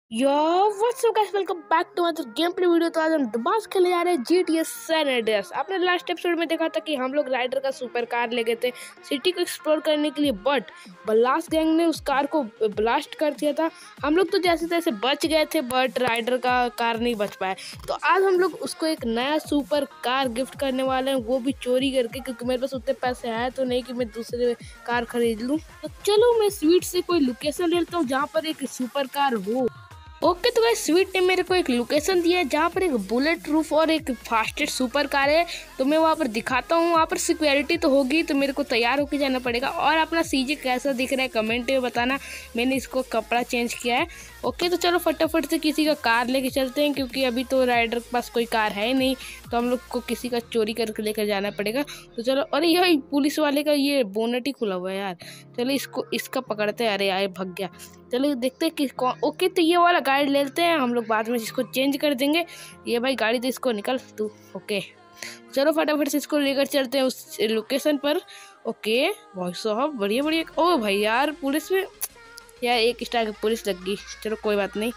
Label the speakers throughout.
Speaker 1: Yo what's up guys, welcome back to other game play video. तो आज हम दोबारा खेलने जा रहे हैं GTA सैन एंड्रियास। आपने लास्ट एपिसोड में देखा था कि हम लोग राइडर का सुपर कार ले गए थे सिटी को एक्सप्लोर करने के लिए, बट ब्लास्ट गैंग ने उस कार को ब्लास्ट कर दिया था। हम लोग तो जैसे तैसे बच गए थे, बट राइडर का कार नहीं बच पाया। तो आज हम लोग उसको एक नया सुपर कार गिफ्ट करने वाले हैं, वो भी चोरी करके, क्योंकि मेरे पास उतने पैसे हैं तो नहीं कि मैं दूसरे कार खरीद लूँ। तो चलो मैं स्वीट से कोई लोकेशन लेता हूँ जहाँ पर एक सुपर कार हो। ओके तो गाइस, स्वीट ने मेरे को एक लोकेशन दिया है जहाँ पर एक बुलेट प्रूफ और एक फास्टेस्ट सुपर कार है। तो मैं वहाँ पर दिखाता हूँ। वहाँ पर सिक्योरिटी तो होगी, तो मेरे को तैयार होकर जाना पड़ेगा। और अपना सीजे कैसा दिख रहा है कमेंट में बताना। मैंने इसको कपड़ा चेंज किया है। ओके तो चलो फटाफट से किसी का कार लेके चलते हैं, क्योंकि अभी तो राइडर के पास कोई कार है ही नहीं, तो हम लोग को किसी का चोरी करके लेकर जाना पड़ेगा। तो चलो, अरे यह पुलिस वाले का ये बोनट ही खुला हुआ है यार। चलो इसका पकड़ते हैं। अरे यार भाग गया। चलो देखते हैं कि कौन। ओके तो ये वाला गाड़ी ले लेते हैं हम लोग, बाद में इसको चेंज कर देंगे। ये भाई गाड़ी तो इसको निकल तू। ओके चलो फटाफट से इसको लेकर चलते हैं उस लोकेशन पर। ओके भाई साहब, बढ़िया बढ़िया। ओ भाई यार, पुलिस में यार एक स्टार की पुलिस लग गई। चलो कोई बात नहीं।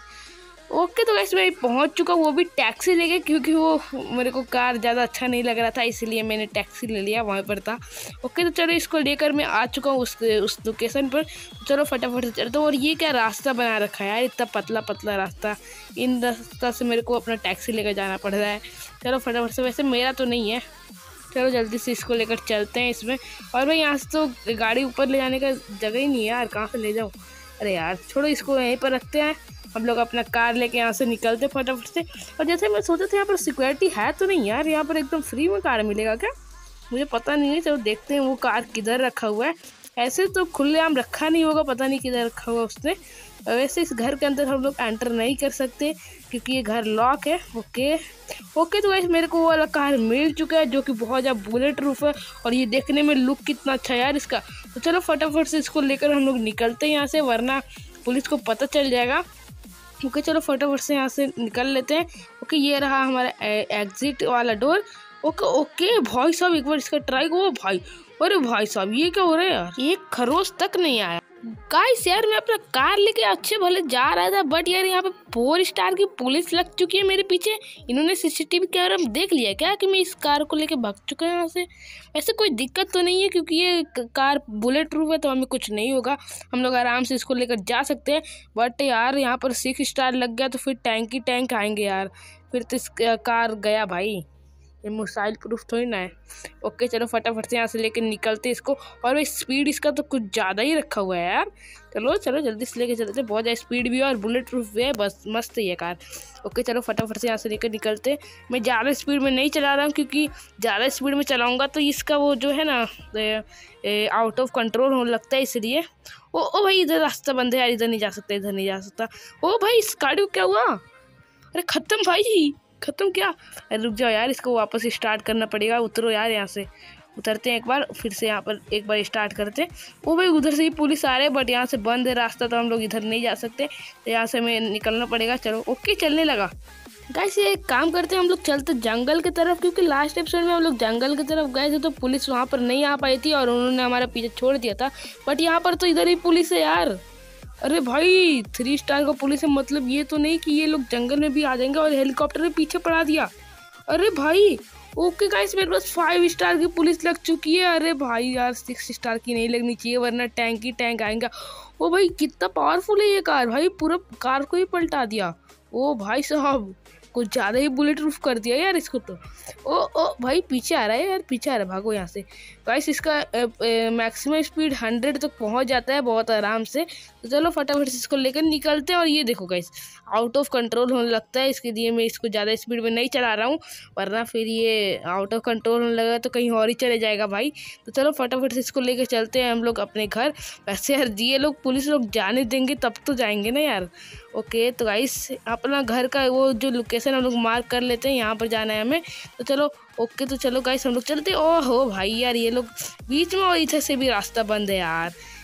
Speaker 1: ओके तो गाइस, मैं पहुंच चुका हूँ, वो भी टैक्सी लेके, क्योंकि वो मेरे को कार ज़्यादा अच्छा नहीं लग रहा था, इसलिए मैंने टैक्सी ले लिया, वहाँ पर था। ओके तो चलो इसको लेकर मैं आ चुका हूँ उस लोकेशन पर। चलो फटाफट से चलते हैं। और ये क्या रास्ता बना रखा है यार, इतना पतला पतला रास्ता। इन रास्ता से मेरे को अपना टैक्सी लेकर जाना पड़ रहा है। चलो फटाफट से, वैसे मेरा तो नहीं है। चलो जल्दी से इसको लेकर चलते हैं इसमें। और भाई यहाँ से तो गाड़ी ऊपर ले जाने का जगह ही नहीं है यार, कहाँ से ले जाऊँ। अरे यार छोड़ो, इसको यहीं पर रखते हैं। हम लोग अपना कार लेके यहाँ से निकलते फटाफट से। और जैसे मैं सोचा था यहाँ पर सिक्योरिटी है तो नहीं यार, यहाँ पर एकदम फ्री में कार मिलेगा क्या, मुझे पता नहीं है। चलो देखते हैं वो कार किधर रखा हुआ है। ऐसे तो खुलेआम रखा नहीं होगा, पता नहीं किधर रखा हुआ उसने। वैसे इस घर के अंदर हम लोग एंटर नहीं कर सकते, क्योंकि ये घर लॉक है। ओके तो वैसे मेरे को वो वाला कार मिल चुका है, जो कि बहुत ज़्यादा बुलेट प्रूफ है। और ये देखने में लुक कितना अच्छा है यार इसका। तो चलो फटाफट से इसको लेकर हम लोग निकलते हैं यहाँ से, वरना पुलिस को पता चल जाएगा। ओके चलो फटाफट से यहाँ से निकल लेते हैं। ओके ये रहा हमारा एग्जिट वाला डोर। ओके भाई साहब, एक बार इसका ट्राई करो भाई। अरे भाई साहब, ये क्या हो रहा है यार, एक खरोच तक नहीं आया। गाइस यार, मैं अपना कार लेके अच्छे भले जा रहा था, बट यार यहाँ पे 4 स्टार की पुलिस लग चुकी है मेरे पीछे। इन्होंने सीसीटीवी कैमरा में देख लिया क्या कि मैं इस कार को लेके भाग चुका हूँ यहाँ से। ऐसे कोई दिक्कत तो नहीं है, क्योंकि ये कार बुलेट प्रूफ है, तो हमें कुछ नहीं होगा। हम लोग आराम से इसको लेकर जा सकते हैं। बट यार यहाँ पर 6 स्टार लग गया तो फिर टैंक ही टैंक आएंगे यार, फिर तो इस कार गया भाई। ये मिसाइल प्रूफ थोड़ी ना है। ओके चलो फटाफट से यहाँ से लेके निकलते इसको। और भाई स्पीड इसका तो कुछ ज़्यादा ही रखा हुआ है यार। चलो जल्दी से लेके चलते, बहुत ज़्यादा स्पीड भी है और बुलेट प्रूफ भी है, बस मस्त है ये कार। ओके चलो फटाफट से यहाँ से लेकर निकलते। मैं ज़्यादा स्पीड में नहीं चला रहा हूँ, क्योंकि ज़्यादा स्पीड में चलाऊँगा तो इसका वो जो है ना आउट ऑफ कंट्रोल होने लगता है, इसलिए। ओ भाई, इधर रास्ता बंद है यार, इधर नहीं जा सकता, इधर नहीं जा सकता। ओ भाई इस गाड़ी को क्या हुआ, अरे ख़त्म भाई, ख़त्म क्या। अरे रुक जाओ यार, इसको वापस स्टार्ट करना पड़ेगा। उतरो यार, यहाँ से उतरते हैं एक बार, फिर से यहाँ पर एक बार स्टार्ट करते हैं। ओ भाई उधर से ही पुलिस आ रहे हैं, बट यहाँ से बंद है रास्ता, तो हम लोग इधर नहीं जा सकते, तो यहाँ से हमें निकलना पड़ेगा। चलो ओके, चलने लगा। गाइस ये एक काम करते हैं, हम लोग चलते जंगल की तरफ, क्योंकि लास्ट एपिसोड में हम लोग जंगल की तरफ गए थे तो पुलिस वहाँ पर नहीं आ पाई थी और उन्होंने हमारा पीछे छोड़ दिया था। बट यहाँ पर तो इधर ही पुलिस है यार। अरे भाई 3 स्टार का पुलिस है, मतलब ये तो नहीं कि ये लोग जंगल में भी आ जाएंगे। और हेलीकॉप्टर में पीछे पड़ा दिया। अरे भाई ओके गाइस, मेरे पास 5 स्टार की पुलिस लग चुकी है। अरे भाई यार 6 स्टार की नहीं लगनी चाहिए, वरना टैंक ही टैंक आएगा। ओ भाई कितना पावरफुल है ये कार भाई, पूरा कार को ही पलटा दिया। ओ भाई साहब, कुछ ज़्यादा ही बुलेट प्रूफ कर दिया यार इसको तो। ओ भाई पीछे आ रहा है यार, पीछे आ रहा है, भागो यहाँ से। गाइस इसका मैक्सिमम स्पीड 100 तक पहुँच जाता है बहुत आराम से। तो चलो फटाफट से इसको लेकर निकलते हैं। और ये देखो गाइस, आउट ऑफ कंट्रोल होने लगता है, इसके लिए मैं इसको ज़्यादा स्पीड में नहीं चला रहा हूँ, वरना फिर ये आउट ऑफ कंट्रोल होने लगेगा तो कहीं और ही चले जाएगा भाई। तो चलो फटाफट से इसको लेकर चलते हैं हम लोग अपने घर। वैसे यार ये लोग पुलिस लोग जाने देंगे तब तो जाएंगे ना यार। ओके तो गाइस अपना घर का वो जो लोकेशन हम लोग मार्क कर लेते हैं, यहाँ पर जाना है हमें। तो चलो ओके, तो चलो गाइस हम लोग चलते। ओहो भाई यार, ये लोग बीच में और इधर से भी रास्ता बंद है यार,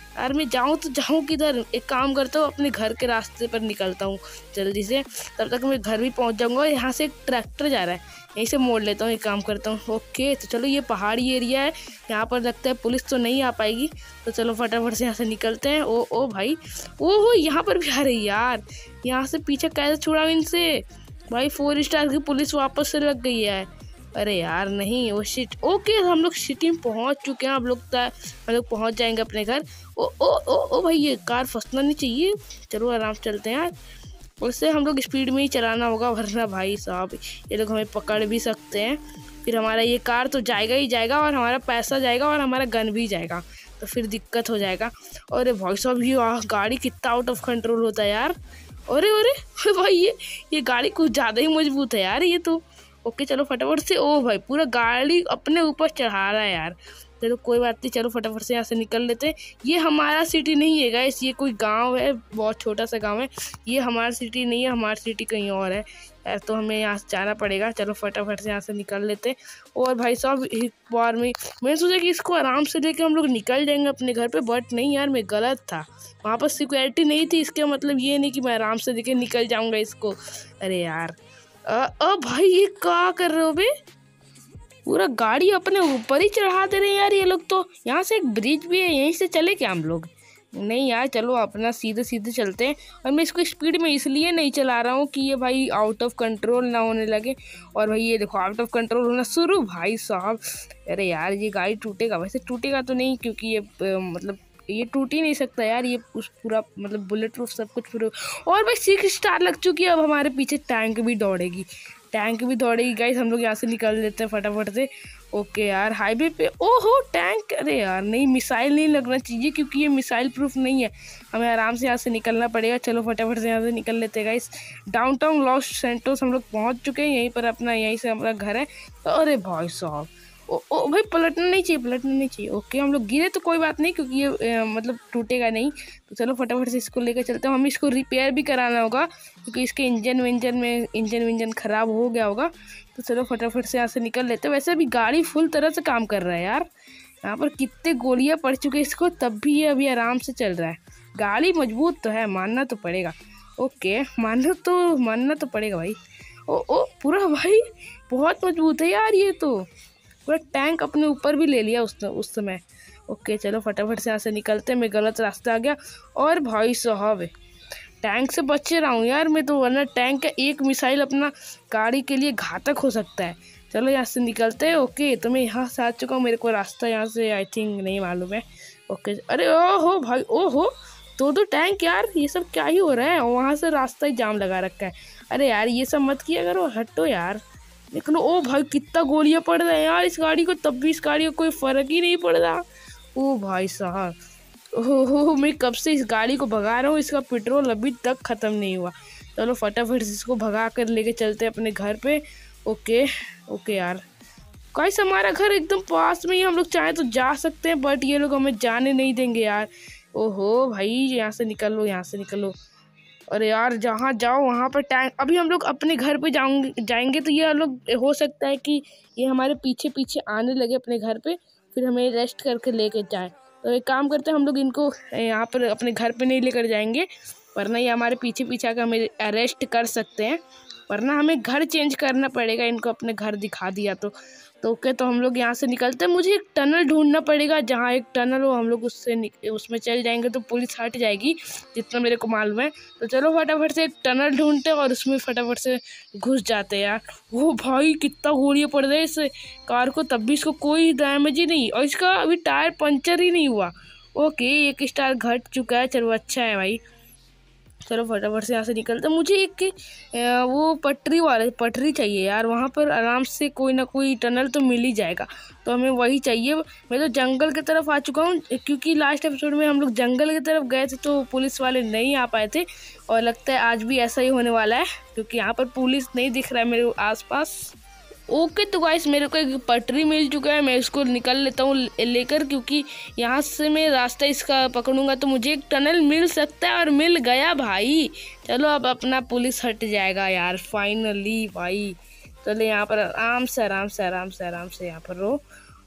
Speaker 1: यार मैं जाऊँ तो जाऊँ किधर? एक काम करता हूँ, अपने घर के रास्ते पर निकलता हूँ जल्दी से, तब तक मैं घर भी पहुँच जाऊँगा। यहाँ से एक ट्रैक्टर जा रहा है, यहीं से मोड़ लेता हूँ, एक काम करता हूँ। ओके तो चलो, ये पहाड़ी एरिया है, यहाँ पर लगता है पुलिस तो नहीं आ पाएगी, तो चलो फटाफट से यहाँ से निकलते हैं। ओ भाई, ओहो यहाँ पर भी आ रही यार, यहाँ से पीछे कैसे छुड़ाऊँ इनसे भाई? 4 स्टार की पुलिस वापस से लग गई है। अरे यार नहीं, वो शिट। ओके हम लोग सिटी में पहुंच चुके हैं, हम लोग पहुंच जाएंगे अपने घर। ओ भाई, ये कार फंसना नहीं चाहिए, चलो आराम से चलते हैं यार। उससे हम लोग स्पीड में ही चलाना होगा, वरना भाई साहब ये लोग हमें पकड़ भी सकते हैं। फिर हमारा ये कार तो जाएगा ही जाएगा, और हमारा पैसा जाएगा, और हमारा गन भी जाएगा, तो फिर दिक्कत हो जाएगा। अरे भाई साहब, ये गाड़ी कितना आउट ऑफ कंट्रोल होता है यार। अरे भाई, ये गाड़ी कुछ ज़्यादा ही मजबूत है यार ये तो। ओके चलो फटाफट से। ओ भाई, पूरा गाड़ी अपने ऊपर चढ़ा रहा है यार। चलो कोई बात नहीं, चलो फटाफट से यहाँ से निकल लेते हैं। ये हमारा सिटी नहीं है गाइस, ये कोई गांव है, बहुत छोटा सा गांव है। ये हमारा सिटी नहीं है, हमारी सिटी कहीं और है यार, तो हमें यहाँ से जाना पड़ेगा। चलो फटाफट से यहाँ से निकल लेते हैं। और भाई साहब, एक बार में मैंने सोचा कि इसको आराम से लेके हम लोग निकल जाएंगे अपने घर पे, बट नहीं यार, मैं गलत था। वहाँ पर सिक्योरिटी नहीं थी, इसका मतलब ये नहीं कि मैं आराम से लेके निकल जाऊँगा इसको। अरे यार भाई, ये क्या कर रहे हो बे? पूरा गाड़ी अपने ऊपर ही चढ़ा दे रहे हैं यार ये लोग तो। यहाँ से एक ब्रिज भी है, यहीं से चले क्या हम लोग? नहीं यार, चलो अपना सीधे सीधे चलते हैं। और मैं इसको स्पीड में इसलिए नहीं चला रहा हूँ कि ये भाई आउट ऑफ कंट्रोल ना होने लगे। और भाई ये देखो, आउट ऑफ कंट्रोल होना शुरू भाई साहब। अरे यार, ये गाड़ी टूटेगा, वैसे टूटेगा तो नहीं, क्योंकि ये मतलब ये टूट ही नहीं सकता यार, ये उस पूरा मतलब बुलेट प्रूफ सब कुछ पूरा। और भाई 6 स्टार लग चुकी है, अब हमारे पीछे टैंक भी दौड़ेगी गाइस। हम लोग यहाँ से निकल लेते हैं फटाफट से। ओके यार, हाईवे पे ओहो टैंक। अरे यार नहीं, मिसाइल नहीं लगना चाहिए, क्योंकि ये मिसाइल प्रूफ नहीं है, हमें आराम से यहाँ से निकलना पड़ेगा। चलो फटाफट से यहाँ से निकल लेते हैं गाइस। डाउनटाउन लॉस सैंटोस हम लोग पहुँच चुके हैं, यहीं पर अपना, यहीं से हमारा घर है। अरे भाई साहब, ओ भाई, पलटना नहीं चाहिए। ओके हम लोग गिरे तो कोई बात नहीं, क्योंकि ये मतलब टूटेगा नहीं। तो चलो फटाफट से इसको लेकर चलते हैं। हमें इसको रिपेयर भी कराना होगा, क्योंकि इसके इंजन ख़राब हो गया होगा। तो चलो फटाफट से यहाँ से निकल लेते हैं। वैसे अभी गाड़ी फुल तरह से काम कर रहा है यार, यहाँ पर कितने गोलियाँ पड़ चुकी है इसको, तब भी ये अभी आराम से चल रहा है। गाड़ी मजबूत तो है, मानना तो पड़ेगा। ओके मानना तो पड़ेगा भाई। ओ पूरा भाई बहुत मजबूत है यार ये तो, पूरा टैंक अपने ऊपर भी ले लिया उस समय। ओके चलो फटाफट से यहाँ से निकलते हैं, मैं गलत रास्ता आ गया। और भाई साहब, टैंक से बचे रहा हूँ यार मैं तो, वरना टैंक का एक मिसाइल अपना गाड़ी के लिए घातक हो सकता है। चलो यहाँ से निकलते हैं। ओके तो मैं यहाँ से आ चुका हूँ, मेरे को रास्ता यहाँ से आई थिंक नहीं मालूम है। ओके अरे ओहो भाई, ओहो दो टैंक यार, ये सब क्या ही हो रहा है? वहाँ से रास्ता ही जाम लगा रखा है। अरे यार ये सब मत किया करो, हटो यार। लेकिन ओ भाई, कितना गोलियां पड़ रहा है यार इस गाड़ी को, तब भी इस गाड़ी को कोई फ़र्क ही नहीं पड़ रहा। ओ भाई साहब, ओहो मैं कब से इस गाड़ी को भगा रहा हूँ, इसका पेट्रोल अभी तक ख़त्म नहीं हुआ। चलो फटाफट से इसको भगा कर लेके चलते हैं अपने घर पे। ओके यार, गाइस हमारा घर एकदम पास में ही, हम लोग चाहे तो जा सकते हैं, बट ये लोग हमें जाने नहीं देंगे यार। ओहो भाई, यहाँ से निकलो। अरे यार, जहाँ जाओ वहाँ पर टैंक। अभी हम लोग अपने घर पे जाएंगे तो ये लोग, हो सकता है कि ये हमारे पीछे आने लगे अपने घर पे, फिर हमें रेस्ट करके लेके जाए। तो एक काम करते हैं, हम लोग इनको यहाँ पर अपने घर पे नहीं लेकर जाएंगे, वरना ये हमारे पीछे आकर हमें अरेस्ट कर सकते हैं, वरना हमें घर चेंज करना पड़ेगा। इनको अपने घर दिखा दिया तो ओके, तो हम लोग यहाँ से निकलते हैं। मुझे एक टनल ढूंढना पड़ेगा, जहाँ एक टनल हो, हम लोग उसमें चल जाएंगे तो पुलिस हट जाएगी, जितना मेरे को मालूम है। तो चलो फटाफट से एक टनल ढूंढते हैं और उसमें फटाफट से घुस जाते हैं यार। वो भाई कितना गोलियाँ पड़ रही है इस कार को, तब भी इसको कोई डैमेज ही नहीं, और इसका अभी टायर पंचर ही नहीं हुआ। ओके 1 स्टार घट चुका है, चलो अच्छा है भाई। चलो फटाफट से यहाँ से निकलते। मुझे एक वो पटरी चाहिए यार, वहाँ पर आराम से कोई ना कोई टनल तो मिल ही जाएगा, तो हमें वही चाहिए। मैं तो जंगल की तरफ आ चुका हूँ, क्योंकि लास्ट एपिसोड में हम लोग जंगल की तरफ गए थे तो पुलिस वाले नहीं आ पाए थे, और लगता है आज भी ऐसा ही होने वाला है, क्योंकि यहाँ पर पुलिस नहीं दिख रहा है मेरे आसपास। ओके तो गाइस, मेरे को एक पटरी मिल चुका है, मैं इसको निकल लेता हूँ लेकर, क्योंकि यहाँ से मैं रास्ता इसका पकड़ूंगा तो मुझे एक टनल मिल सकता है, और मिल गया भाई। चलो अब अपना पुलिस हट जाएगा यार फाइनली भाई। चलो यहाँ पर आराम से यहाँ पर रहो।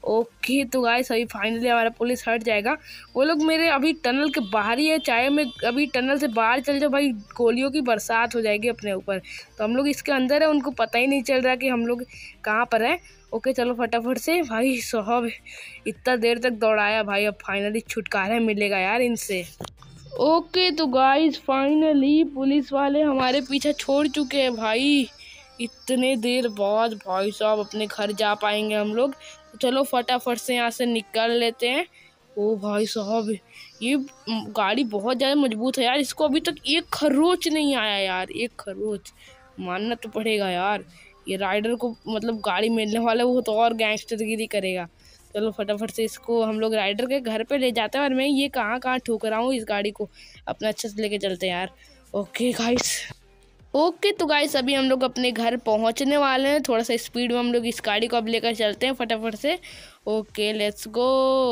Speaker 1: ओके तो गाइस अभी फाइनली हमारा पुलिस हट जाएगा। वो लोग मेरे अभी टनल के बाहर ही है, चाहे मैं अभी टनल से बाहर चल जाऊँ भाई गोलियों की बरसात हो जाएगी अपने ऊपर। तो हम लोग इसके अंदर है, उनको पता ही नहीं चल रहा कि हम लोग कहाँ पर हैं। ओके चलो फटाफट से भाई साहब, इतना देर तक दौड़ाया भाई, अब फाइनली छुटकारा मिलेगा यार इनसे। ओके तो गाइस फाइनली पुलिस वाले हमारे पीछे छोड़ चुके हैं भाई। इतने देर बाद भाई साहब अपने घर जा पाएंगे हम लोग। तो चलो फटाफट से यहाँ से निकल लेते हैं। ओ भाई साहब, ये गाड़ी बहुत ज़्यादा मजबूत है यार, इसको अभी तक एक खरोच नहीं आया यार, एक खरोच मानना तो पड़ेगा यार। ये राइडर को मतलब गाड़ी मिलने वाला वो तो और गैंगस्टरगिरी करेगा। चलो फटाफट से इसको हम लोग राइडर के घर पे ले जाते हैं, और मैं ये कहाँ कहाँ ठोक रहा हूँ इस गाड़ी को, अपना अच्छे से लेके चलते हैं यार। ओके गाइस, ओके तो गाइस अभी हम लोग अपने घर पहुंचने वाले हैं। थोड़ा सा स्पीड में हम लोग इस गाड़ी को अब लेकर चलते हैं फटाफट से। ओके लेट्स गो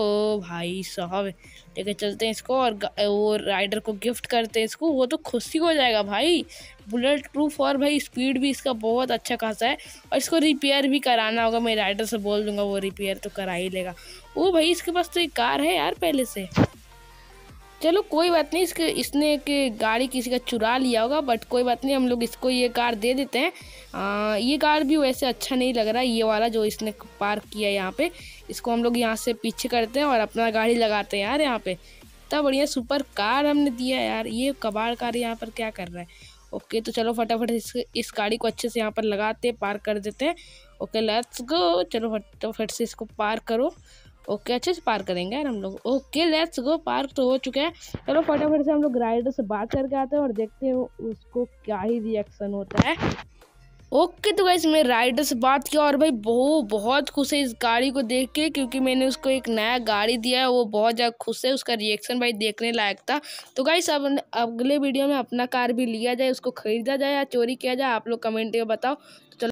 Speaker 1: भाई साहब, लेकर चलते हैं इसको और वो राइडर को गिफ्ट करते हैं इसको, वो तो खुशी हो जाएगा भाई। बुलेट प्रूफ और भाई स्पीड भी इसका बहुत अच्छा खासा है। और इसको रिपेयर भी कराना होगा, मैं राइडर से बोल दूंगा, वो रिपेयर तो करा ही लेगा। ओ भाई इसके पास तो एक कार है यार पहले से। चलो कोई बात नहीं, इसने कि गाड़ी किसी का चुरा लिया होगा, बट कोई बात नहीं, हम लोग इसको ये कार दे देते हैं। ये कार भी वैसे अच्छा नहीं लग रहा, ये वाला जो इसने पार्क किया यहाँ पे, इसको हम लोग यहाँ से पीछे करते हैं और अपना गाड़ी लगाते हैं यार यहाँ पे। इतना बढ़िया सुपर कार हमने दिया यार, ये कबाड़ कार यहाँ पर क्या कर रहा है। ओके तो चलो फटाफट इस गाड़ी को अच्छे से यहाँ पर लगाते हैं, पार्क कर देते हैं। ओके लेट्स गो, चलो फटाफट से इसको पार्क करो। ओके अच्छे से पार करेंगे यार हम लोग। ओके लेट्स गो, पार्क तो हो चुका है। चलो फटाफट से हम लोग राइडर से बात करके आते हैं और देखते हैं उसको क्या ही रिएक्शन होता है। ओके तो गाइस मैं राइडर से बात किया और भाई बहुत खुश है इस गाड़ी को देख के, क्योंकि मैंने उसको एक नया गाड़ी दिया है, वो बहुत ज़्यादा खुश है। उसका रिएक्शन भाई देखने लायक था। तो गाइस अब अगले वीडियो में अपना कार भी लिया जाए, उसको खरीदा जाए या चोरी किया जाए, आप लोग कमेंट में बताओ। तो